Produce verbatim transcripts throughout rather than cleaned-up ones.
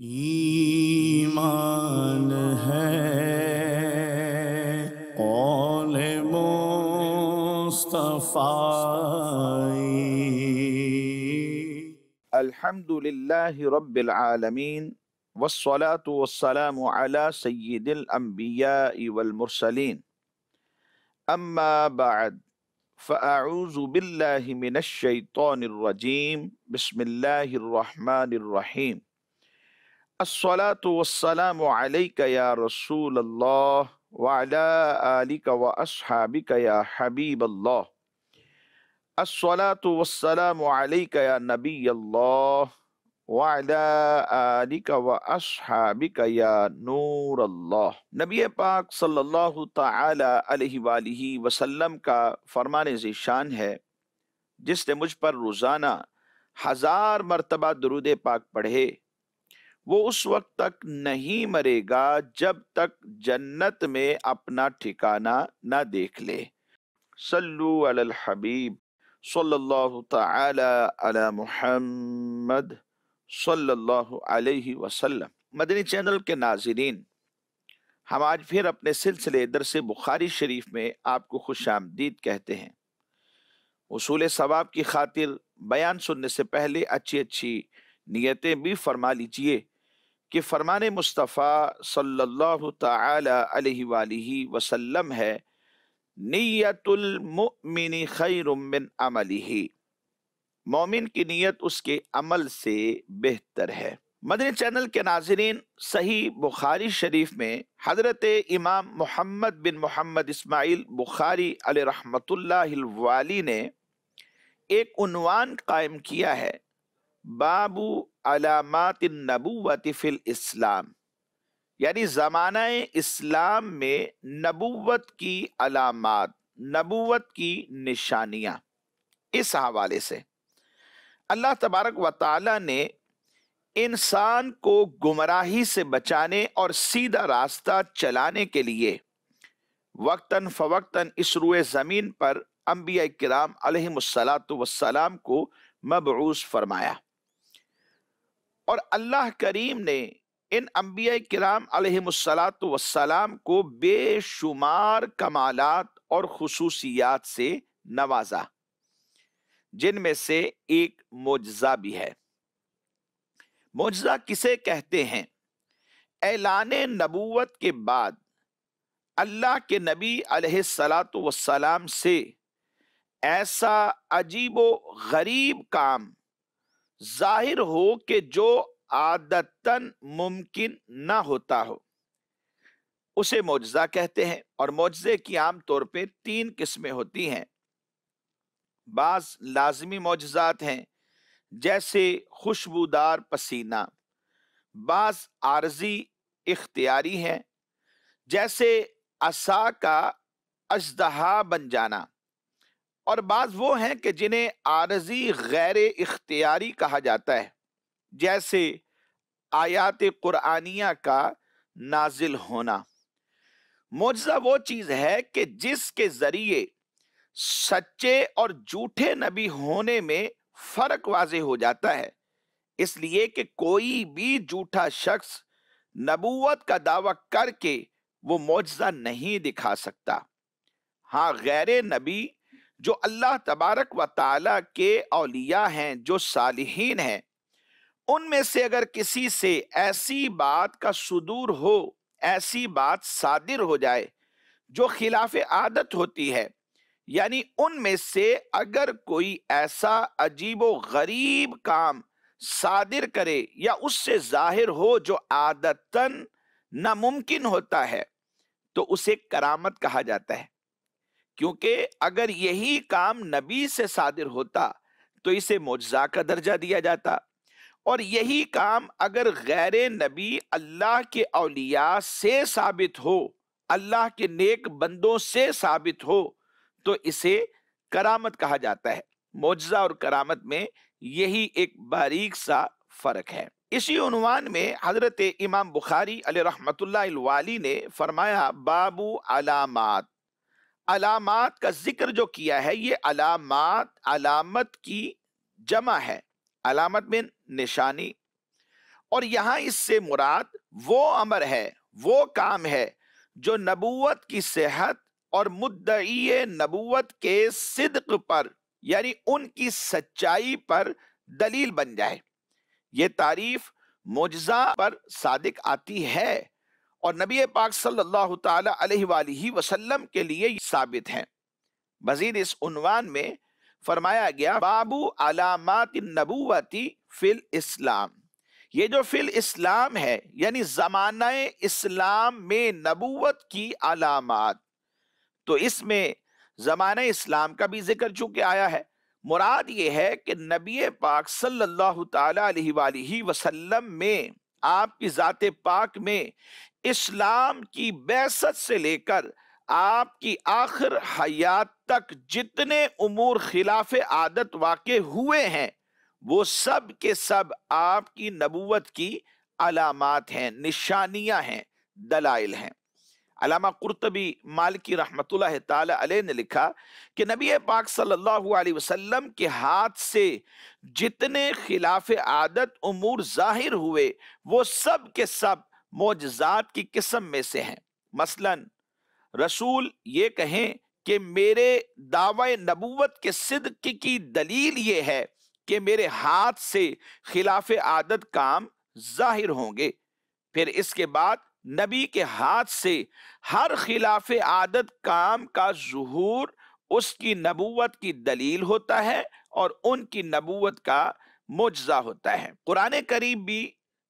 ایمان ہے قول مصطفی۔ الحمدللہ رب العالمین والصلاة والسلام علی سید الانبیاء والمرسلین، اما بعد فاعوذ باللہ من الشیطان الرجیم، بسم اللہ الرحمن الرحیم۔ الصلاة والسلام علیک یا رسول اللہ وعلی آلک واصحابک یا حبیب اللہ۔ الصلاة والسلام علیک یا نبی اللہ وعلی آلک واصحابک یا نور اللہ۔ نبی پاک صلی اللہ تعالی علیہ وآلہ وسلم کا فرمان ذیشان ہے، جس نے مجھ پر روزانہ ہزار مرتبہ درود پاک پڑھے وہ اس وقت تک نہیں مرے گا جب تک جنت میں اپنا ٹھکانہ نہ دیکھ لے۔ صلو علی الحبیب صلی اللہ تعالی علی محمد صلی اللہ علیہ وسلم۔ مدنی چینل کے ناظرین، ہم آج پھر اپنے سلسلے درس بخاری شریف میں آپ کو خوش آمدید کہتے ہیں۔ اصول ثواب کی خاطر بیان سننے سے پہلے اچھی اچھی نیتیں بھی فرما لیجئے کہ فرمان مصطفیٰ صلی اللہ تعالی علیہ وآلہ وسلم ہے، نیت المؤمن خیر من عملہ، مومن کی نیت اس کے عمل سے بہتر ہے۔ مدنی چینل کے ناظرین، صحیح بخاری شریف میں حضرت امام محمد بن محمد اسماعیل بخاری علیہ رحمت اللہ الوالی نے ایک عنوان قائم کیا ہے، باب علامات النبوت فی الاسلام، یعنی زمانہ اسلام میں نبوت کی علامات، نبوت کی نشانیاں۔ اس حوالے سے اللہ تبارک و تعالی نے انسان کو گمراہی سے بچانے اور سیدھا راستہ چلانے کے لیے وقتاً فوقتاً اس روئے زمین پر انبیاء کرام علیہم السلام کو مبعوث فرمایا، اور اللہ کریم نے ان انبیاء کرام علیہم السلام کو بے شمار کمالات اور خصوصیات سے نوازا، جن میں سے ایک معجزہ بھی ہے۔ معجزہ کسے کہتے ہیں؟ اعلان نبوت کے بعد اللہ کے نبی علیہ السلام سے ایسا عجیب و غریب کام ظاہر ہو کہ جو عادتاً ممکن نہ ہوتا ہو، اسے معجزہ کہتے ہیں۔ اور معجزے کی عام طور پہ تین قسمیں ہوتی ہیں۔ بعض لازمی معجزات ہیں، جیسے خوشبودار پسینہ، بعض عارضی اختیاری ہیں، جیسے عصا کا اژدہا بن جانا، اور بعض وہ ہیں کہ جنہیں عارضی غیر اختیاری کہا جاتا ہے، جیسے آیات قرآنیہ کا نازل ہونا۔ معجزہ وہ چیز ہے کہ جس کے ذریعے سچے اور جھوٹے نبی ہونے میں فرق واضح ہو جاتا ہے، اس لیے کہ کوئی بھی جھوٹا شخص نبوت کا دعویٰ کر کے وہ معجزہ نہیں دکھا سکتا۔ ہاں، غیر نبی جو اللہ تبارک و تعالیٰ کے اولیاء ہیں، جو صالحین ہیں، ان میں سے اگر کسی سے ایسی بات کا صدور ہو، ایسی بات صادر ہو جائے جو خلاف عادت ہوتی ہے، یعنی ان میں سے اگر کوئی ایسا عجیب و غریب کام صادر کرے یا اس سے ظاہر ہو جو عادتاً ناممکن ہوتا ہے، تو اسے کرامت کہا جاتا ہے، کیونکہ اگر یہی کام نبی سے صادر ہوتا تو اسے معجزہ کا درجہ دیا جاتا، اور یہی کام اگر غیر نبی اللہ کے اولیاء سے ثابت ہو، اللہ کے نیک بندوں سے ثابت ہو، تو اسے کرامت کہا جاتا ہے۔ معجزہ اور کرامت میں یہی ایک باریک سا فرق ہے۔ اسی عنوان میں حضرت امام بخاری علیہ رحمت اللہ الوالی نے فرمایا، باب علامات، علامات کا ذکر جو کیا ہے، یہ علامات علامت کی جمع ہے، علامت میں نشانی، اور یہاں اس سے مراد وہ امر ہے، وہ کام ہے جو نبوت کی صحت اور مدعی نبوت کے صدق پر یعنی ان کی سچائی پر دلیل بن جائے۔ یہ تعریف معجزہ پر صادق آتی ہے اور نبی پاک صلی اللہ تعالی علیہ وآلہ وسلم کے لیے ثابت ہے۔ مزید اس عنوان میں فرمایا گیا بابو علامات النبوتی فی الاسلام، یہ جو فی الاسلام ہے یعنی زمانہ اسلام میں نبوت کی علامات، تو اس میں زمانہ اسلام کا بھی ذکر چونکہ آیا ہے، مراد یہ ہے کہ نبی پاک صلی اللہ تعالی علیہ وآلہ وسلم میں، آپ کی ذات پاک میں اسلام کی بعثت سے لے کر آپ کی آخر حیات تک جتنے امور خلاف عادت واقع ہوئے ہیں وہ سب کے سب آپ کی نبوت کی علامات ہیں، نشانیاں ہیں، دلائل ہیں۔ علامہ قرطبی مالکی رحمت اللہ تعالی علیہ نے لکھا کہ نبی پاک صلی اللہ علیہ وسلم کے ہاتھ سے جتنے خلاف عادت امور ظاہر ہوئے وہ سب کے سب معجزات کی قسم میں سے ہیں۔ مثلا رسول یہ کہیں کہ میرے دعوی نبوت کے صدق کی دلیل یہ ہے کہ میرے ہاتھ سے خلاف عادت کام ظاہر ہوں گے، پھر اس کے بعد نبی کے ہاتھ سے ہر خلاف عادت کام کا ظہور اس کی نبوت کی دلیل ہوتا ہے اور ان کی نبوت کا معجزہ ہوتا ہے۔ قرآن کریم بھی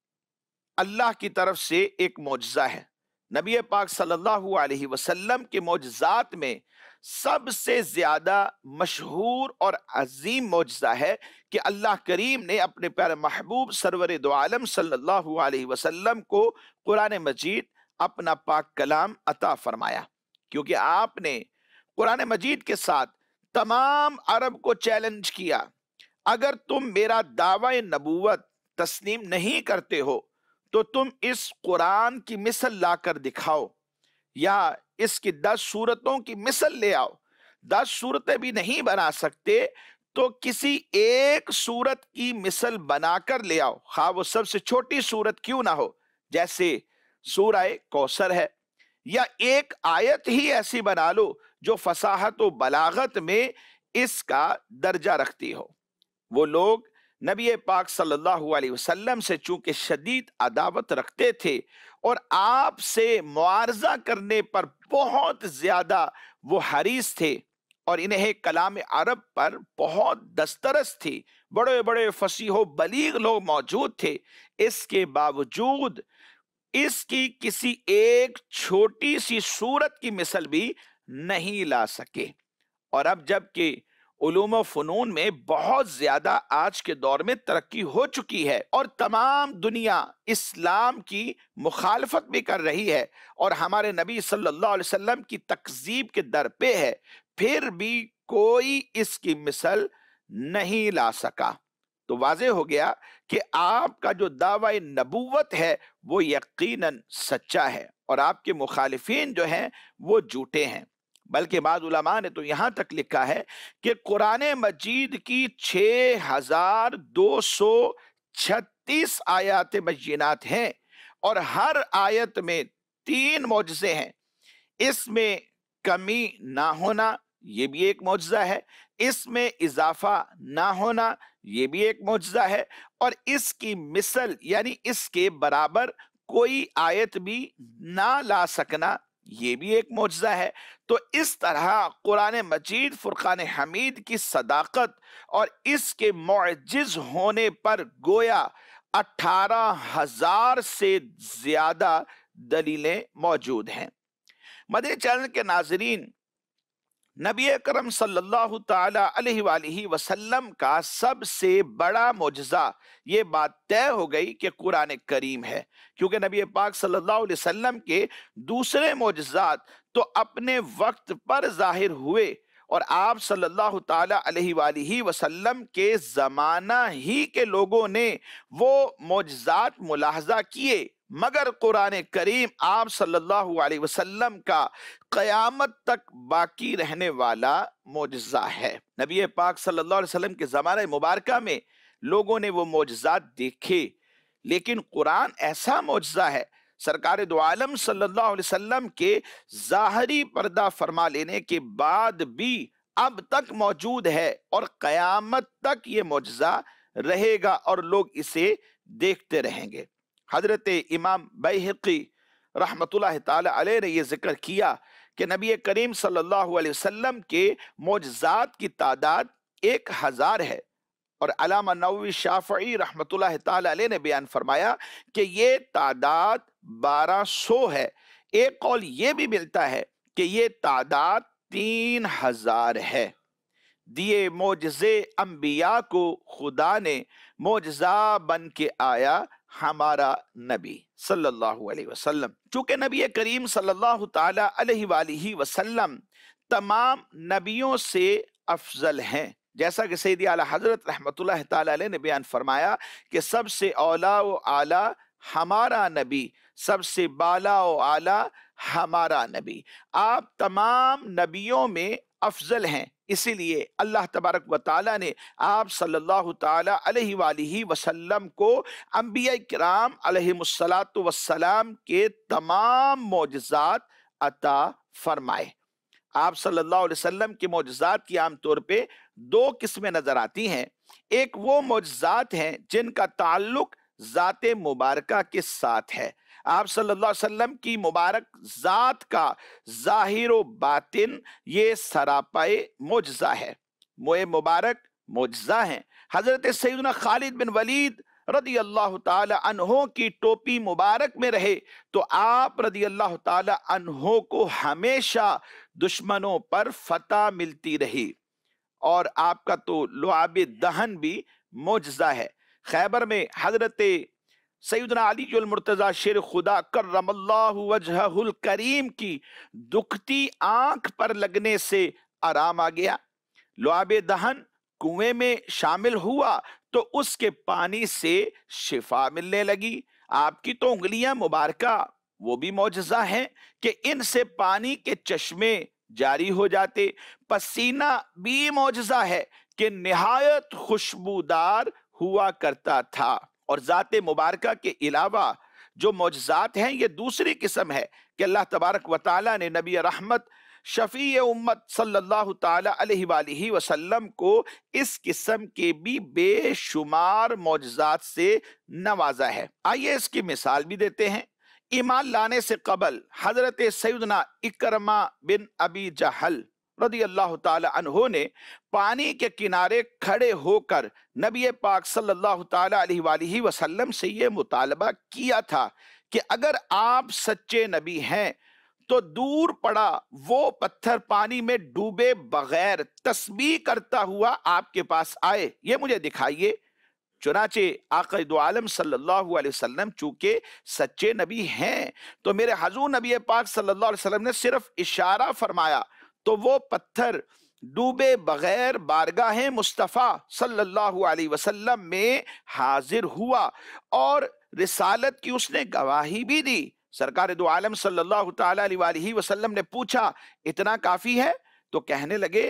اللہ کی طرف سے ایک معجزہ ہے۔ نبی پاک صلی اللہ علیہ وسلم کے معجزات میں سب سے زیادہ مشہور اور عظیم معجزہ ہے کہ اللہ کریم نے اپنے پیارے محبوب سرور دو عالم صلی اللہ علیہ وسلم کو قرآن مجید اپنا پاک کلام عطا فرمایا، کیونکہ آپ نے قرآن مجید کے ساتھ تمام عرب کو چیلنج کیا، اگر تم میرا دعوی نبوت تسلیم نہیں کرتے ہو تو تم اس قرآن کی مثل لا کر دکھاؤ، یا اس کی دس صورتوں کی مثل لے آؤ۔ دس صورتیں بھی نہیں بنا سکتے تو کسی ایک صورت کی مثل بنا کر لے آؤ، خواہ وہ سب سے چھوٹی صورت کیوں نہ ہو، جیسے سورہ کوثر ہے، یا ایک آیت ہی ایسی بنا لو جو فصاحت و بلاغت میں اس کا درجہ رکھتی ہو۔ وہ لوگ نبی پاک صلی اللہ علیہ وسلم سے چونکہ شدید عداوت رکھتے تھے اور آپ سے معارضہ کرنے پر بہت زیادہ وہ حریص تھے، اور انہیں کلام عرب پر بہت دسترس تھی، بڑے بڑے فصیح و بلیغ لوگ موجود تھے، اس کے باوجود اس کی کسی ایک چھوٹی سی صورت کی مثل بھی نہیں لا سکے۔ اور اب جب کہ علوم و فنون میں بہت زیادہ آج کے دور میں ترقی ہو چکی ہے اور تمام دنیا اسلام کی مخالفت بھی کر رہی ہے اور ہمارے نبی صلی اللہ علیہ وسلم کی تکذیب کے در پہ ہے، پھر بھی کوئی اس کی مثل نہیں لا سکا، تو واضح ہو گیا کہ آپ کا جو دعوی نبوت ہے وہ یقیناً سچا ہے اور آپ کے مخالفین جو ہیں وہ جھوٹے ہیں۔ بلکہ بعض علماء نے تو یہاں تک لکھا ہے کہ قرآن مجید کی چھ ہزار دو سو چھتیس آیات بینات ہیں اور ہر آیت میں تین معجزے ہیں۔ اس میں کمی نہ ہونا یہ بھی ایک معجزہ ہے، اس میں اضافہ نہ ہونا یہ بھی ایک معجزہ ہے، اور اس کی مثل یعنی اس کے برابر کوئی آیت بھی نہ لا سکنا یہ بھی ایک معجزہ ہے۔ تو اس طرح قرآن مجید فرقان حمید کی صداقت اور اس کے معجز ہونے پر گویا اٹھارہ ہزار سے زیادہ دلیلیں موجود ہیں۔ مدنی چینل کے ناظرین، نبی اکرم صلی اللہ تعالی علیہ وآلہ وسلم کا سب سے بڑا معجزہ یہ بات طے ہو گئی کہ قرآن کریم ہے، کیونکہ نبی پاک صلی اللہ علیہ وسلم کے دوسرے معجزات تو اپنے وقت پر ظاہر ہوئے اور آپ صلی اللہ تعالی علیہ وآلہ وسلم کے زمانہ ہی کے لوگوں نے وہ معجزات ملاحظہ کیے، مگر قرآن کریم آپ صلی اللہ علیہ وسلم کا قیامت تک باقی رہنے والا معجزہ ہے۔ نبی پاک صلی اللہ علیہ وسلم کے زمانہ مبارکہ میں لوگوں نے وہ معجزات دیکھے، لیکن قرآن ایسا معجزہ ہے، سرکار دو عالم صلی اللہ علیہ وسلم کے ظاہری پردہ فرما لینے کے بعد بھی اب تک موجود ہے، اور قیامت تک یہ معجزہ رہے گا اور لوگ اسے دیکھتے رہیں گے۔ حضرت امام بیہقی رحمت اللہ تعالی علیہ نے یہ ذکر کیا کہ نبی کریم صلی اللہ علیہ وسلم کے معجزات کی تعداد ایک ہزار ہے، اور علامہ نووی شافعی رحمت اللہ تعالی علیہ نے بیان فرمایا کہ یہ تعداد بارہ سو ہے۔ ایک قول یہ بھی ملتا ہے کہ یہ تعداد تین ہزار ہے۔ دیے معجزے انبیاء کو خدا نے معجزہ بن کے آیا ہمارا نبی صلی اللہ علیہ وسلم۔ چونکہ نبی کریم صلی اللہ تعالی علیہ وآلہ وسلم تمام نبیوں سے افضل ہیں، جیسا کہ سیدی اعلیٰ حضرت رحمت اللہ تعالی علیہ نے بیان فرمایا کہ سب سے اولا و اعلیٰ ہمارا نبی، سب سے بالا و اعلیٰ ہمارا نبی۔ آپ تمام نبیوں میں افضل ہیں، اسی لیے اللہ تبارک و تعالیٰ نے آپ صلی اللہ تعالی علیہ وآلہ وسلم کو انبیاء کرام علیہم الصلاۃ والسلام کے تمام معجزات عطا فرمائے۔ آپ صلی اللہ علیہ وسلم کے معجزات کی عام طور پہ دو قسمیں نظر آتی ہیں۔ ایک وہ معجزات ہیں جن کا تعلق ذات مبارکہ کے ساتھ ہے، آپ صلی اللہ علیہ وسلم کی مبارک ذات کا ظاہر و باطن یہ سراپائے معجزہ ہے، موئے مبارک معجزہ ہیں۔ حضرت سیدنا خالد بن ولید رضی اللہ تعالی عنہ کی ٹوپی مبارک میں رہے تو آپ رضی اللہ تعالی عنہ کو ہمیشہ دشمنوں پر فتح ملتی رہی، اور آپ کا تو لعاب دہن بھی معجزہ ہے۔ خیبر میں حضرت سیدنا علی المرتضی شیر خدا کرم اللہ وجہہ الکریم کی دکھتی آنکھ پر لگنے سے آرام آ گیا، لعاب دہن کنویں میں شامل ہوا تو اس کے پانی سے شفا ملنے لگی۔ آپ کی تو انگلیاں مبارکہ وہ بھی معجزہ ہیں کہ ان سے پانی کے چشمے جاری ہو جاتے، پسینہ بھی معجزہ ہے کہ نہایت خوشبودار ہوا کرتا تھا۔ اور ذات مبارکہ کے علاوہ جو معجزات ہیں یہ دوسری قسم ہے کہ اللہ تبارک و تعالیٰ نے نبی رحمت شفیع امت صلی اللہ تعالی علیہ وآلہ وسلم کو اس قسم کے بھی بے شمار معجزات سے نوازا ہے۔ آئیے اس کی مثال بھی دیتے ہیں۔ ایمان لانے سے قبل حضرت سیدنا اکرمہ بن ابی جہل رضی اللہ تعالی عنہ نے پانی کے کنارے کھڑے ہو کر نبی پاک صلی اللہ تعالی علیہ وآلہ وسلم سے یہ مطالبہ کیا تھا کہ اگر آپ سچے نبی ہیں تو دور پڑا وہ پتھر پانی میں ڈوبے بغیر تسبیح کرتا ہوا آپ کے پاس آئے، یہ مجھے دکھائیے۔ چنانچہ آقا دو عالم صلی اللہ علیہ وسلم چونکہ سچے نبی ہیں تو میرے حضور نبی پاک صلی اللہ علیہ وسلم نے صرف اشارہ فرمایا تو وہ پتھر ڈوبے بغیر بارگاہ مصطفیٰ صلی اللہ علیہ وسلم میں حاضر ہوا، اور رسالت کی اس نے گواہی بھی دی۔ سرکار دو عالم صلی اللہ تعالی علیہ وآلہ وسلم نے پوچھا اتنا کافی ہے؟ تو کہنے لگے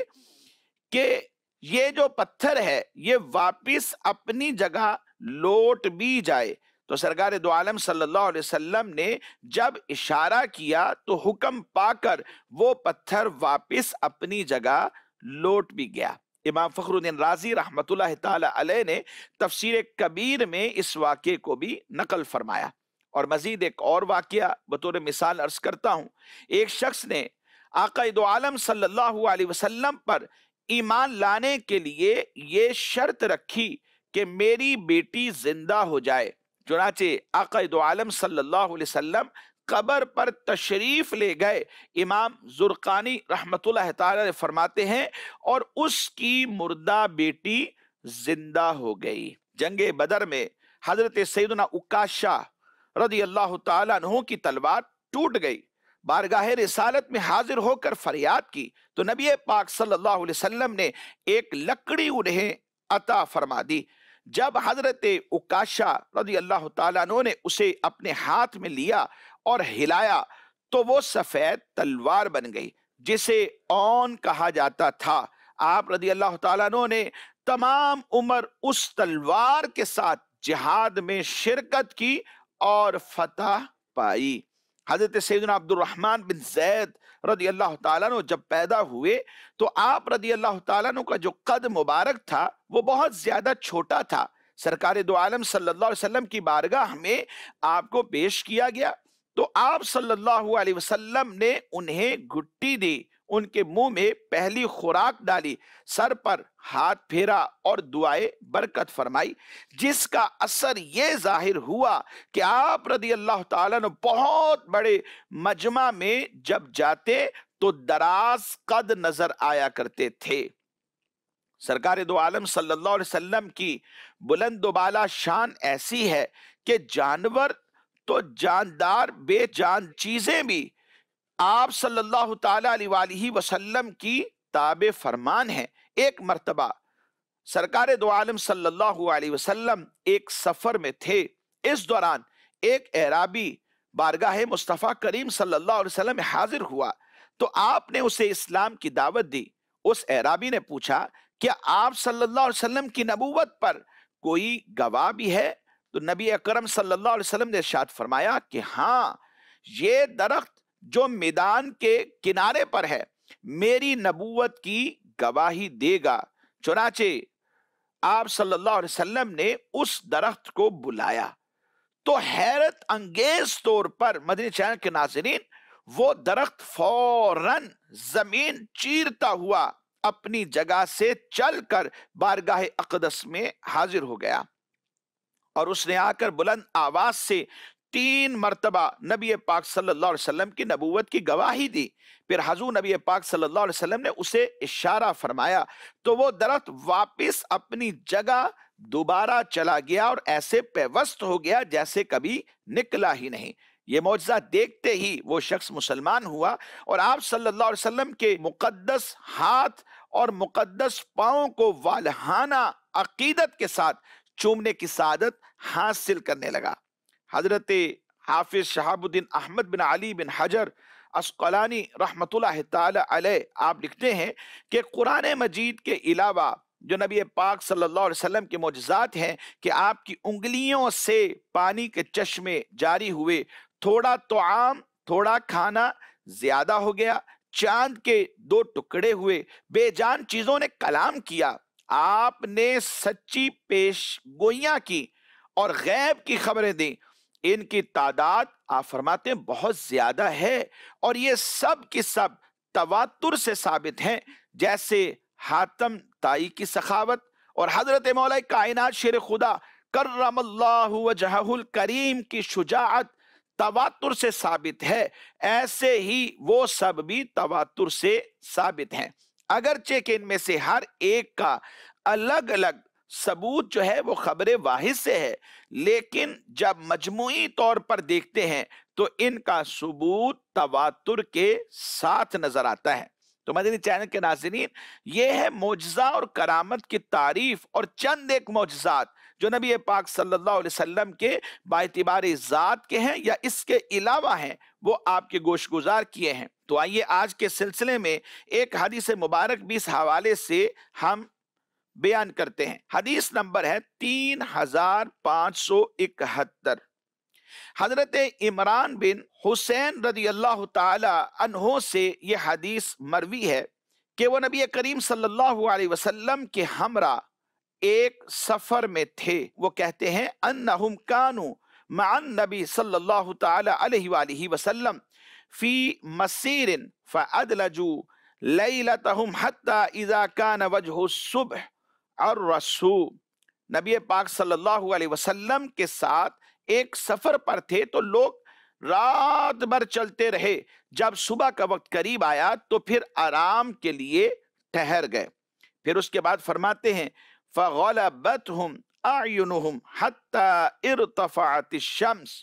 کہ یہ جو پتھر ہے یہ واپس اپنی جگہ لوٹ بھی جائے۔ تو سرکار دو عالم صلی اللہ علیہ وسلم نے جب اشارہ کیا تو حکم پا کر وہ پتھر واپس اپنی جگہ لوٹ بھی گیا۔ امام فخر الدین رازی رحمت اللہ تعالی علیہ نے تفسیر کبیر میں اس واقعے کو بھی نقل فرمایا۔ اور مزید ایک اور واقعہ بطور مثال عرض کرتا ہوں۔ ایک شخص نے آقا دو عالم صلی اللہ علیہ وسلم پر ایمان لانے کے لیے یہ شرط رکھی کہ میری بیٹی زندہ ہو جائے۔ چنانچہ آقا دو عالم صلی اللہ علیہ وسلم قبر پر تشریف لے گئے۔ امام زرقانی رحمت اللہ تعالی فرماتے ہیں اور اس کی مردہ بیٹی زندہ ہو گئی۔ جنگ بدر میں حضرت سیدنا عکاشہ رضی اللہ تعالیٰ عنہ کی تلوار ٹوٹ گئی، بارگاہ رسالت میں حاضر ہو کر فریاد کی تو نبی پاک صلی اللہ علیہ وسلم نے ایک لکڑی انہیں عطا فرما دی۔ جب حضرت عکاشہ رضی اللہ تعالیٰ عنہ نے اسے اپنے ہاتھ میں لیا اور ہلایا تو وہ سفید تلوار بن گئی جسے اون کہا جاتا تھا۔ آپ رضی اللہ تعالیٰ عنہ نے تمام عمر اس تلوار کے ساتھ جہاد میں شرکت کی اور فتح پائی۔ حضرت سیدنا عبد الرحمن بن زید رضی اللہ تعالیٰ عنہ جب پیدا ہوئے تو آپ رضی اللہ تعالیٰ عنہ کا جو قد مبارک تھا وہ بہت زیادہ چھوٹا تھا۔ سرکار دو عالم صلی اللہ علیہ وسلم کی بارگاہ میں آپ کو پیش کیا گیا تو آپ صلی اللہ علیہ وسلم نے انہیں گھٹی دی، ان کے منہ میں پہلی خوراک ڈالی، سر پر ہاتھ پھیرا اور دعائے برکت فرمائی، جس کا اثر یہ ظاہر ہوا کہ آپ رضی اللہ تعالیٰ نے بہت بڑے مجمع میں جب جاتے تو دراز قد نظر آیا کرتے تھے۔ سرکار دو عالم صلی اللہ علیہ وسلم کی بلند و بالا شان ایسی ہے کہ جانور تو جاندار بے جان چیزیں بھی آپ صلی اللہ تعالی علیہ وآلہ وسلم کی تابع فرمان ہیں۔ ایک مرتبہ سرکار دو عالم صلی اللہ علیہ وسلم ایک سفر میں تھے، اس دوران ایک اعرابی بارگاہ مصطفیٰ کریم صلی اللہ علیہ وسلم میں حاضر ہوا تو آپ نے اسے اسلام کی دعوت دی۔ اس اعرابی نے پوچھا کیا آپ صلی اللہ علیہ وسلم کی نبوت پر کوئی گواہ بھی ہے؟ تو نبی اکرم صلی اللہ علیہ وسلم نے ارشاد فرمایا کہ ہاں، یہ درخت جو میدان کے کنارے پر ہے میری نبوت کی گواہی دے گا۔ چنانچہ آپ صلی اللہ علیہ وسلم نے اس درخت کو بلایا تو حیرت انگیز طور پر مدنی چینل کے ناظرین وہ درخت فوراً زمین چیرتا ہوا اپنی جگہ سے چل کر بارگاہ اقدس میں حاضر ہو گیا اور اس نے آ کر بلند آواز سے تین مرتبہ نبی پاک صلی اللہ علیہ وسلم کی نبوت کی گواہی دی۔ پھر حضور نبی پاک صلی اللہ علیہ وسلم نے اسے اشارہ فرمایا تو وہ درخت واپس اپنی جگہ دوبارہ چلا گیا اور ایسے پیوست ہو گیا جیسے کبھی نکلا ہی نہیں۔ یہ معجزہ دیکھتے ہی وہ شخص مسلمان ہوا اور آپ صلی اللہ علیہ وسلم کے مقدس ہاتھ اور مقدس پاؤں کو والہانہ عقیدت کے ساتھ چومنے کی سعادت حاصل کرنے لگا۔ حضرت حافظ شہاب الدین احمد بن علی بن حجر عسقلانی رحمت اللہ تعالی علیہ آپ لکھتے ہیں کہ قرآن مجید کے علاوہ جو نبی پاک صلی اللہ علیہ وسلم کے معجزات ہیں کہ آپ کی انگلیوں سے پانی کے چشمے جاری ہوئے، تھوڑا طعام تھوڑا کھانا زیادہ ہو گیا، چاند کے دو ٹکڑے ہوئے، بے جان چیزوں نے کلام کیا، آپ نے سچی پیش گوئیاں کی اور غیب کی خبریں دیں، ان کی تعداد آپ فرماتے ہیں بہت زیادہ ہے اور یہ سب کی سب تواتر سے ثابت ہیں، جیسے حاتم تائی کی سخاوت اور حضرت مولا کائنات شیر خدا کرم اللہ وجہہ الکریم کی شجاعت تواتر سے ثابت ہے، ایسے ہی وہ سب بھی تواتر سے ثابت ہیں، اگرچہ کہ ان میں سے ہر ایک کا الگ الگ ثبوت جو ہے وہ خبر واحد سے ہے، لیکن جب مجموعی طور پر دیکھتے ہیں تو ان کا ثبوت تواتر کے ساتھ نظر آتا ہے۔ تو مدنی چینل کے ناظرین، یہ ہے معجزہ اور کرامت کی تعریف اور چند ایک معجزات جو نبی پاک صلی اللہ علیہ وسلم کے باعتبار ذات کے ہیں یا اس کے علاوہ ہیں، وہ آپ کے گوش گزار کیے ہیں۔ تو آئیے آج کے سلسلے میں ایک حدیث مبارک بھی اس حوالے سے ہم بیان کرتے ہیں۔ حدیث نمبر ہے تین ہزار پانچ سو اکہتر۔ حضرت عمران بن حسین رضی اللہ تعالی عنہ سے یہ حدیث مروی ہے کہ وہ نبی کریم صلی اللہ علیہ وسلم کے ہمراہ ایک سفر میں تھے۔ وہ کہتے ہیں انہم کانوا مع النبی صلی اللہ تعالی علیہ وآلہ وسلم فی مسیر فادلجوا لیلتہم حتی اذا کان وجہ الصبح الرسول۔ نبی پاک صلی اللہ علیہ وسلم کے ساتھ ایک سفر پر تھے تو لوگ رات بھر چلتے رہے، جب صبح کا وقت قریب آیا تو پھر آرام کے لیے ٹھہر گئے۔ پھر اس کے بعد فرماتے ہیں فَغَلَبَتْهُمْ أَعْيُنُهُمْ حَتَّى ارْتَفَعَتِ الشَّمْسِ،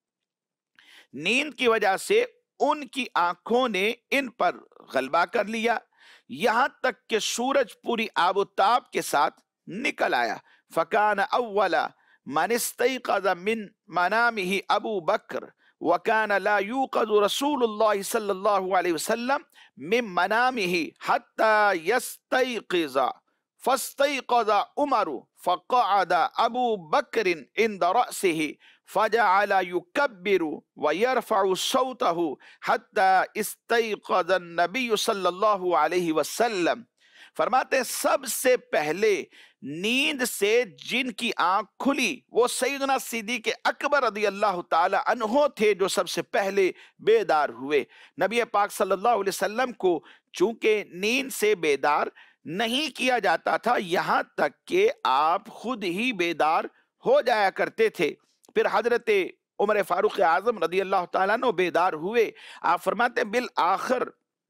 نیند کی وجہ سے ان کی آنکھوں نے ان پر غلبہ کر لیا یہاں تک کہ سورج پوری آب و تاب کے ساتھ نکل آیا۔ فَكَانَ أَوَّلَ مَنِ اسْتَيْقَظَ مِن مَنَامِهِ أَبُو بَكْرٍ وَكَانَ لَا يُوقَظُ رَسُولُ اللَّهِ صلی اللہ علیہ وسلم من منامه حتى يستيقظ فاستيقظ عمر فقعد أبو بكر عند رأسه فجعل يكبر ويرفع صوته حتى استيقظ النبي صلی اللہ علیہ وسلم. فرماتے ہیں سب سے پہلے نیند سے جن کی آنکھ کھلی وہ سیدنا صدیق اکبر رضی اللہ تعالی عنہ تھے، جو سب سے پہلے بیدار ہوئے. نبی پاک صلی اللہ علیہ وسلم کو چونکہ نیند سے بیدار نہیں کیا جاتا تھا، یہاں تک کہ آپ خود ہی بیدار ہو جایا کرتے تھے. پھر حضرت عمر فاروق اعظم رضی اللہ تعالیٰ عنہ بیدار ہوئے. آپ فرماتے ہیں بالآخر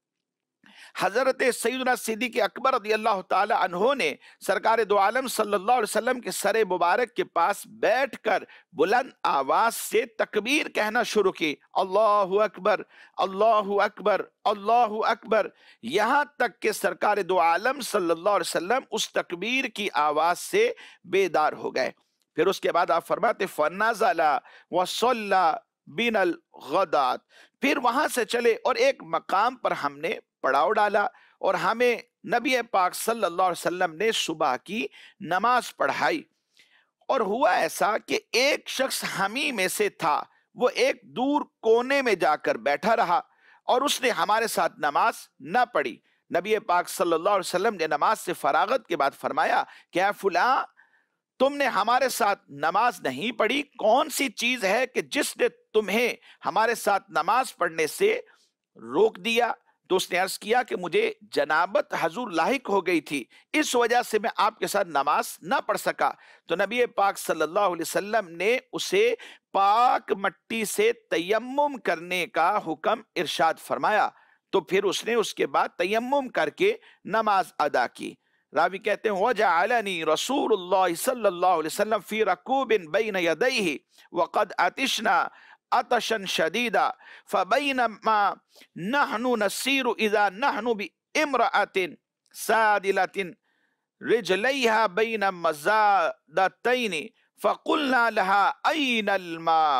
حضرت سیدنا صدیق اکبر رضی اللہ تعالی عنہ نے سرکار دو عالم صلی اللہ علیہ وسلم کے سر مبارک کے پاس بیٹھ کر بلند آواز سے تکبیر کہنا شروع کی، اللہ اکبر اللہ اکبر اللہ اکبر، یہاں تک کہ سرکار دو عالم صلی اللہ علیہ وسلم اس تکبیر کی آواز سے بیدار ہو گئے. پھر اس کے بعد آپ فرماتے فَنَزَلَ وَصَلَّى بِنَا الْغَدَاتِ، پھر وہاں سے چلے اور ایک مقام پر ہم نے پڑاؤ ڈالا اور ہمیں نبی پاک صلی اللہ علیہ وسلم نے صبح کی نماز پڑھائی. اور ہوا ایسا کہ ایک شخص ہمیں میں سے تھا، وہ ایک دور کونے میں جا کر بیٹھا رہا اور اس نے ہمارے ساتھ نماز نہ پڑھی. نبی پاک صلی اللہ علیہ وسلم نے نماز سے فراغت کے بعد فرمایا کہ اے فلاں، تم نے ہمارے ساتھ نماز نہیں پڑھی، کون سی چیز ہے کہ جس نے تمہیں ہمارے ساتھ نماز پڑھنے سے روک دیا؟ تو اس نے عرض کیا کہ مجھے جنابت حضور لاحق ہو گئی تھی، اس وجہ سے میں آپ کے ساتھ نماز نہ پڑھ سکا. تو نبی پاک صلی اللہ علیہ وسلم نے اسے پاک مٹی سے تیمم کرنے کا حکم ارشاد فرمایا. تو پھر اس نے اس کے بعد تیمم کر کے نماز ادا کی. راوی کہتے ہیں وَجَعَلَنِي رسول اللہ صلی اللہ علیہ وسلم فی رکوب بین یدیہ وقد عطشنا عطشا شدیدا فبینما نحن نسیر اذا نحن بامرأة سادلة رجلیہا بین مزادتین فقلنا لها این الماء.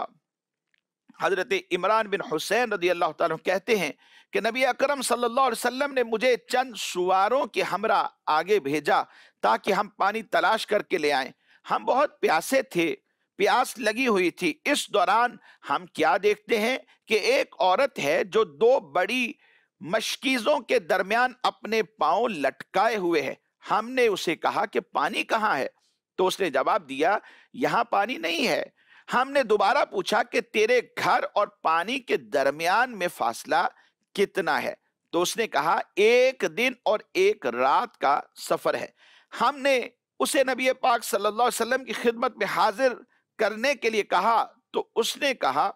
حضرت عمران بن حسین رضی اللہ تعالیٰ کہتے ہیں کہ نبی اکرم صلی اللہ علیہ وسلم نے مجھے چند سواروں کے ہمراہ آگے بھیجا تاکہ ہم پانی تلاش کر کے لے آئیں. ہم بہت پیاسے تھے، پیاس لگی ہوئی تھی. اس دوران ہم کیا دیکھتے ہیں کہ ایک عورت ہے جو دو بڑی مشکیزوں کے درمیان اپنے پاؤں لٹکائے ہوئے ہے. ہم نے اسے کہا کہ پانی کہاں ہے؟ تو اس نے جواب دیا یہاں پانی نہیں ہے. ہم نے دوبارہ پوچھا کہ تیرے گھر اور پانی کے درمیان میں فاصلہ کتنا ہے؟ تو اس نے کہا ایک دن اور ایک رات کا سفر ہے. ہم نے اسے نبی پاک صلی اللہ علیہ وسلم کی خدمت میں حاضر کرنے کے لیے کہا تو اس نے کہا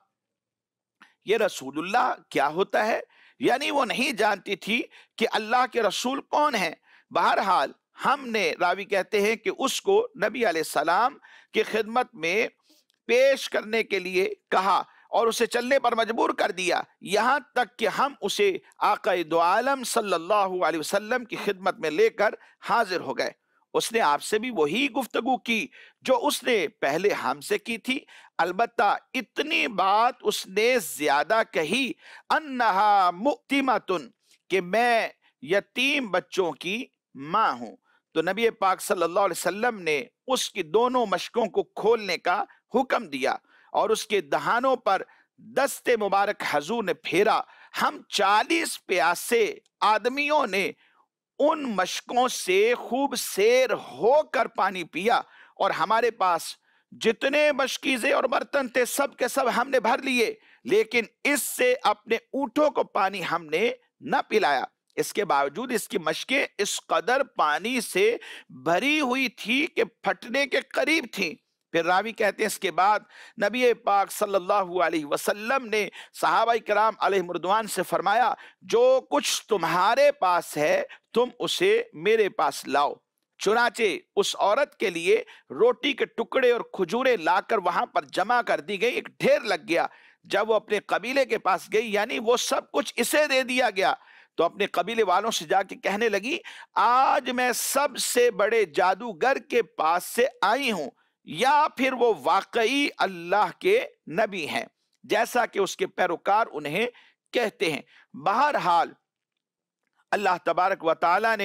یہ رسول اللہ کیا ہوتا ہے؟ یعنی وہ نہیں جانتی تھی کہ اللہ کے رسول کون ہیں. بہرحال ہم نے، راوی کہتے ہیں کہ اس کو نبی علیہ السلام کی خدمت میں پیش کرنے کے لیے کہا اور اسے چلنے پر مجبور کر دیا، یہاں تک کہ ہم اسے آقا دو عالم صلی اللہ علیہ وسلم کی خدمت میں لے کر حاضر ہو گئے. اس نے آپ سے بھی وہی گفتگو کی جو اس نے پہلے ہم سے کی تھی، البتہ اتنی بات اس نے زیادہ کہی انہا مؤتمتن، کہ میں یتیم بچوں کی ماں ہوں. تو نبی پاک صلی اللہ علیہ وسلم نے اس کی دونوں مشکوں کو کھولنے کا حکم دیا اور اس کے دہانوں پر دست مبارک حضور نے پھیرا. ہم چالیس پیاسے آدمیوں نے ان مشکوں سے خوب سیر ہو کر پانی پیا اور ہمارے پاس جتنے مشکیزیں اور برتن تھے سب کے سب ہم نے بھر لیے، لیکن اس سے اپنے اونٹوں کو پانی ہم نے نہ پلایا. اس کے باوجود اس کی مشکیں اس قدر پانی سے بھری ہوئی تھی کہ پھٹنے کے قریب تھیں. پھر راوی کہتے ہیں اس کے بعد نبی پاک صلی اللہ علیہ وسلم نے صحابہ کرام علیہ مردوان سے فرمایا جو کچھ تمہارے پاس ہے تم اسے میرے پاس لاؤ. چنانچہ اس عورت کے لیے روٹی کے ٹکڑے اور کھجوریں لا کر وہاں پر جمع کر دی گئی، ایک ڈھیر لگ گیا. جب وہ اپنے قبیلے کے پاس گئی، یعنی وہ سب کچھ اسے دے دیا گیا، تو اپنے قبیلے والوں سے جا کے کہنے لگی آج میں سب سے بڑے جادوگر کے پاس سے آئی ہوں، یا پھر وہ واقعی اللہ کے نبی ہیں جیسا کہ اس کے پیروکار انہیں کہتے ہیں. بہرحال اللہ تبارک و تعالی نے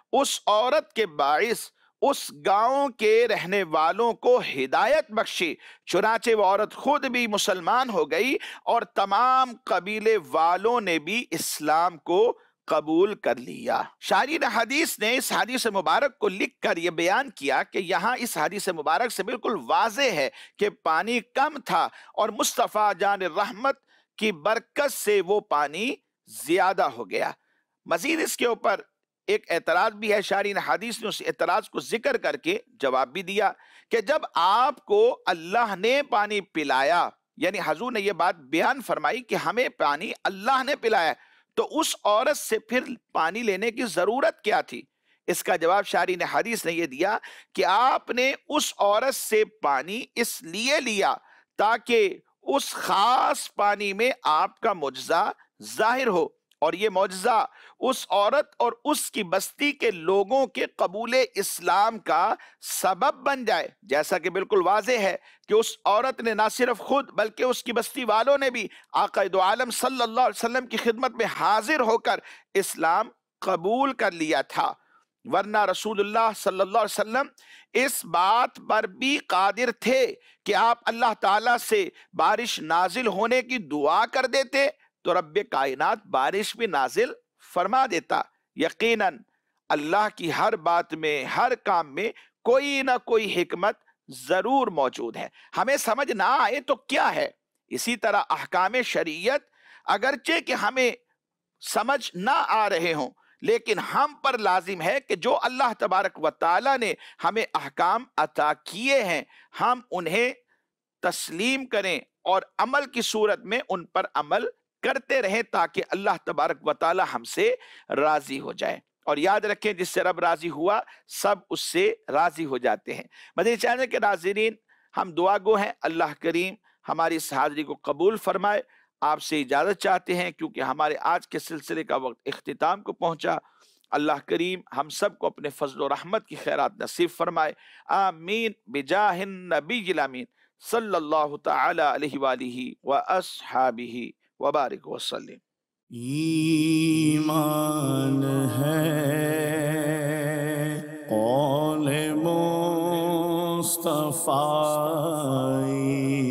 اس عورت کے باعث اس گاؤں کے رہنے والوں کو ہدایت بخشی، چنانچہ وہ عورت خود بھی مسلمان ہو گئی اور تمام قبیلے والوں نے بھی اسلام کو قبول کر لیا۔ شارحین حدیث نے اس حدیث مبارک کو لکھ کر یہ بیان کیا کہ یہاں اس حدیث مبارک سے بالکل واضح ہے کہ پانی کم تھا اور مصطفیٰ جان رحمت کی برکت سے وہ پانی زیادہ ہو گیا۔ مزید اس کے اوپر ایک اعتراض بھی ہے، شارحین حدیث نے اس اعتراض کو ذکر کر کے جواب بھی دیا کہ جب آپ کو اللہ نے پانی پلایا، یعنی حضور نے یہ بات بیان فرمائی کہ ہمیں پانی اللہ نے پلایا، تو اس عورت سے پھر پانی لینے کی ضرورت کیا تھی؟ اس کا جواب شارحین حدیث نے یہ دیا کہ آپ نے اس عورت سے پانی اس لیے لیا تاکہ اس خاص پانی میں آپ کا معجزہ ظاہر ہو، اور یہ معجزہ اس عورت اور اس کی بستی کے لوگوں کے قبول اسلام کا سبب بن جائے، جیسا کہ بالکل واضح ہے کہ اس عورت نے نہ صرف خود بلکہ اس کی بستی والوں نے بھی آقا دو عالم صلی اللہ علیہ وسلم کی خدمت میں حاضر ہو کر اسلام قبول کر لیا تھا، ورنہ رسول اللہ صلی اللہ علیہ وسلم اس بات پر بھی قادر تھے کہ آپ اللہ تعالیٰ سے بارش نازل ہونے کی دعا کر دیتے تو رب کائنات بارش بھی نازل فرما دیتا۔ یقیناً اللہ کی ہر بات میں، ہر کام میں کوئی نہ کوئی حکمت ضرور موجود ہے، ہمیں سمجھ نہ آئے تو کیا ہے۔ اسی طرح احکام شریعت اگرچہ کہ ہمیں سمجھ نہ آ رہے ہوں، لیکن ہم پر لازم ہے کہ جو اللہ تبارک و تعالی نے ہمیں احکام عطا کیے ہیں ہم انہیں تسلیم کریں اور عمل کی صورت میں ان پر عمل کرتے رہیں تاکہ اللہ تبارک و تعالی ہم سے راضی ہو جائے۔ اور یاد رکھیں جس سے رب راضی ہوا سب اس سے راضی ہو جاتے ہیں۔ مدنی چینل کے ناظرین، ہم دعا گو ہیں، اللہ کریم ہماری اس حاضری کو قبول فرمائے۔ آپ سے اجازت چاہتے ہیں کیونکہ ہمارے آج کے سلسلے کا وقت اختتام کو پہنچا۔ اللہ کریم ہم سب کو اپنے فضل و رحمت کی خیرات نصیب فرمائے، آمین بجاہ النبی الامین صلی اللہ تعالی علیہ وآلہ واصحابہ وبارک وسلم۔ ایمان ہے قول مصطفی